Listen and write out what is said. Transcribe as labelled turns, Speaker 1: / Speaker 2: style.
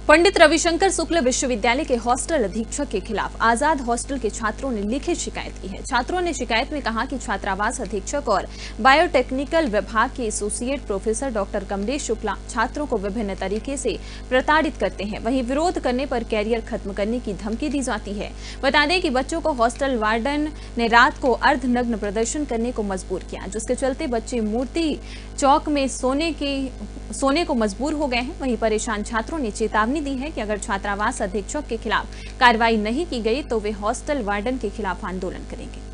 Speaker 1: पंडित रविशंकर शुक्ल विश्वविद्यालय के हॉस्टल अधीक्षक के खिलाफ आजाद हॉस्टल के छात्रों ने लिखित शिकायत की है। छात्रों ने शिकायत में कहा कि छात्रावास अधीक्षक और बायोटेक्निकल विभाग के associate professor doctor Kamlesh Shukla छात्रों को विभिन्न तरीके से प्रताड़ित करते हैं। वहीं विरोध करने पर कैरियर खत्म करने की धमकी दी जाती है। बता दें कि बच्चों को हॉस्टल वार्डन ने रात को अर्धनग्न प्रदर्शन करने को मजबूर किया, जिसके चलते बच्चे मूर्ति चौक में सोने को मजबूर हो गए हैं। वहीं परेशान छात्रों ने चेतावनी दी है कि अगर छात्रावास अधीक्षक के खिलाफ कार्रवाई नहीं की गई तो वे हॉस्टल वार्डन के खिलाफ आंदोलन करेंगे।